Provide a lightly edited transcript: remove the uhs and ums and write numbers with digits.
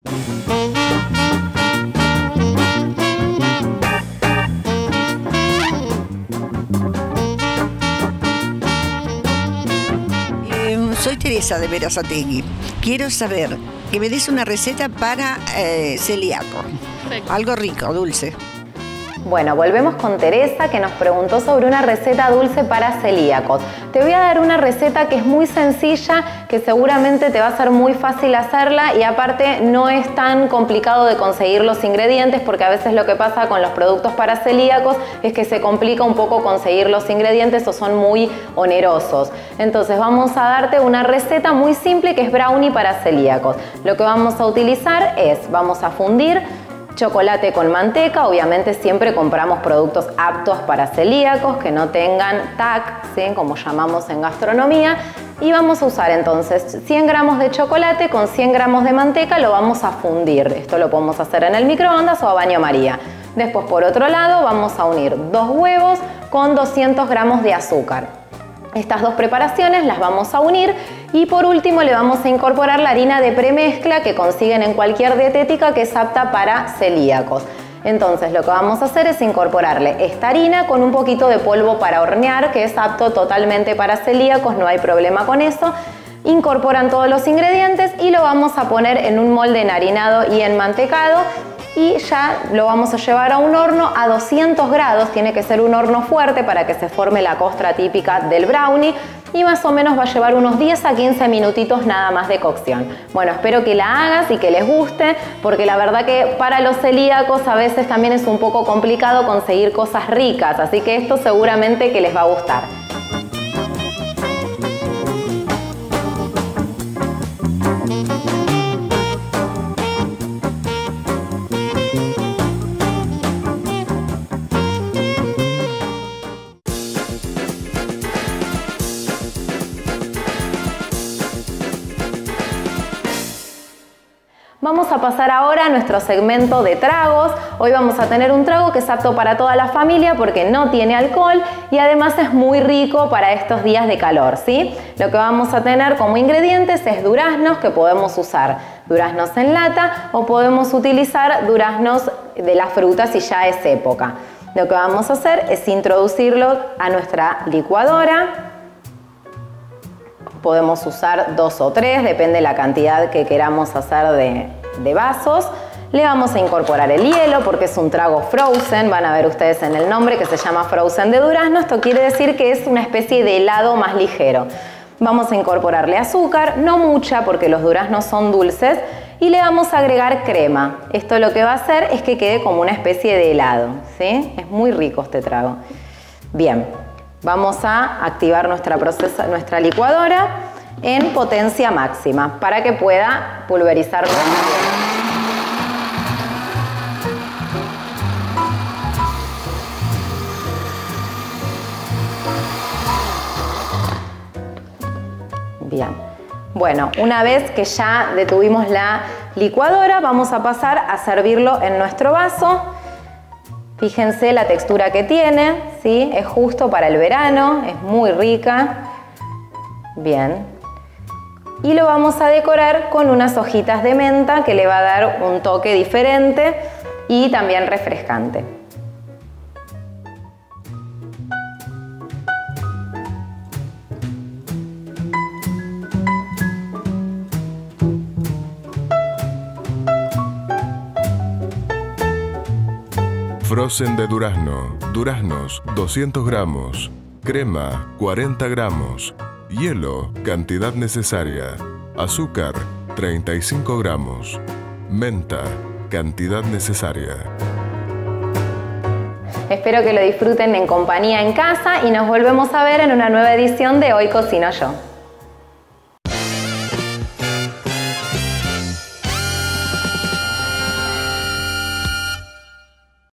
Soy Teresa de Berazategui. Quiero saber que me des una receta para celíaco. Perfecto. Algo rico, dulce. Bueno, volvemos con Teresa, que nos preguntó sobre una receta dulce para celíacos. Te voy a dar una receta que es muy sencilla, que seguramente te va a ser muy fácil hacerla y aparte no es tan complicado de conseguir los ingredientes, porque a veces lo que pasa con los productos para celíacos es que se complica un poco conseguir los ingredientes o son muy onerosos. Entonces vamos a darte una receta muy simple que es brownie para celíacos. Lo que vamos a utilizar es, vamos a fundir chocolate con manteca. Obviamente siempre compramos productos aptos para celíacos, que no tengan TAC, ¿sí?, como llamamos en gastronomía. Y vamos a usar entonces 100 gramos de chocolate con 100 gramos de manteca, lo vamos a fundir. Esto lo podemos hacer en el microondas o a baño María. Después, por otro lado, vamos a unir 2 huevos con 200 gramos de azúcar. Estas dos preparaciones las vamos a unir y por último le vamos a incorporar la harina de premezcla que consiguen en cualquier dietética que es apta para celíacos. Entonces lo que vamos a hacer es incorporarle esta harina con un poquito de polvo para hornear, que es apto totalmente para celíacos, no hay problema con eso. Incorporan todos los ingredientes y lo vamos a poner en un molde enharinado y enmantecado. Y ya lo vamos a llevar a un horno a 200 grados, tiene que ser un horno fuerte para que se forme la costra típica del brownie y más o menos va a llevar unos 10 a 15 minutitos nada más de cocción. Bueno, espero que la hagas y que les guste, porque la verdad que para los celíacos a veces también es un poco complicado conseguir cosas ricas, así que esto seguramente que les va a gustar. Vamos a pasar ahora a nuestro segmento de tragos. Hoy vamos a tener un trago que es apto para toda la familia porque no tiene alcohol y además es muy rico para estos días de calor, ¿sí? Lo que vamos a tener como ingredientes es duraznos, que podemos usar duraznos en lata o podemos utilizar duraznos de la fruta si ya es época. Lo que vamos a hacer es introducirlo a nuestra licuadora. Podemos usar 2 o 3, depende de la cantidad que queramos hacer de vasos. Le vamos a incorporar el hielo porque es un trago frozen, van a ver ustedes en el nombre que se llama frozen de durazno. Esto quiere decir que es una especie de helado más ligero. Vamos a incorporarle azúcar, no mucha porque los duraznos son dulces, y le vamos a agregar crema. Esto lo que va a hacer es que quede como una especie de helado, ¿sí? Es muy rico este trago. Bien. Vamos a activar nuestra licuadora en potencia máxima para que pueda pulverizar. Bien. Bueno, una vez que ya detuvimos la licuadora, vamos a pasar a servirlo en nuestro vaso. Fíjense la textura que tiene, ¿sí? Es justo para el verano, es muy rica. Bien. Y lo vamos a decorar con unas hojitas de menta que le va a dar un toque diferente y también refrescante. Frozen de durazno, duraznos 200 gramos, crema 40 gramos, hielo cantidad necesaria, azúcar 35 gramos, menta cantidad necesaria. Espero que lo disfruten en compañía en casa y nos volvemos a ver en una nueva edición de Hoy Cocino Yo.